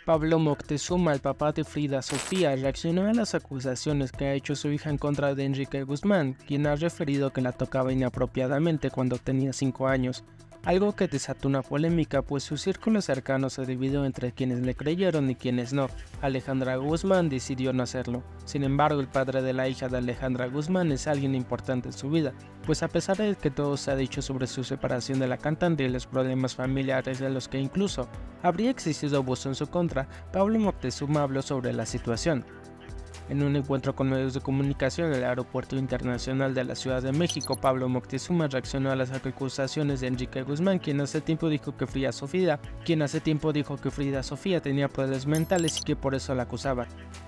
Pablo Moctezuma, el papá de Frida Sofía, reaccionó a las acusaciones que ha hecho su hija en contra de Enrique Guzmán, quien ha referido que la tocaba inapropiadamente cuando tenía 5 años, algo que desató una polémica pues su círculo cercano se dividió entre quienes le creyeron y quienes no. Alejandra Guzmán decidió no hacerlo. Sin embargo, el padre de la hija de Alejandra Guzmán es alguien importante en su vida, pues a pesar de que todo se ha dicho sobre su separación de la cantante y los problemas familiares de los que incluso habría existido abuso en su contra, Pablo Moctezuma habló sobre la situación. En un encuentro con medios de comunicación en el Aeropuerto Internacional de la Ciudad de México, Pablo Moctezuma reaccionó a las acusaciones de Enrique Guzmán, quien hace tiempo dijo que Frida Sofía tenía problemas mentales y que por eso la acusaba.